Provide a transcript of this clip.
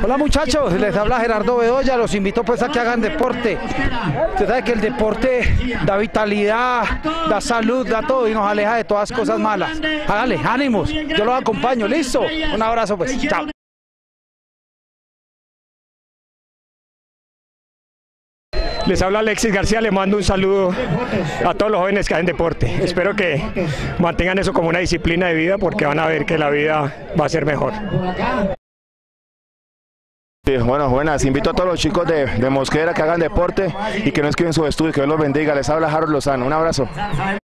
Hola muchachos, les habla Gerardo Bedoya, los invito pues a que hagan deporte. Usted sabe que el deporte da vitalidad, da salud, da todo y nos aleja de todas cosas malas. Hágale, ánimos, yo los acompaño, listo. Un abrazo pues, chao. Les habla Alexis García, le mando un saludo a todos los jóvenes que hacen deporte. Espero que mantengan eso como una disciplina de vida porque van a ver que la vida va a ser mejor. Sí, bueno, buenas. Invito a todos los chicos de Mosquera que hagan deporte y que no escriben sus estudios, que Dios los bendiga. Les habla Harold Lozano. Un abrazo.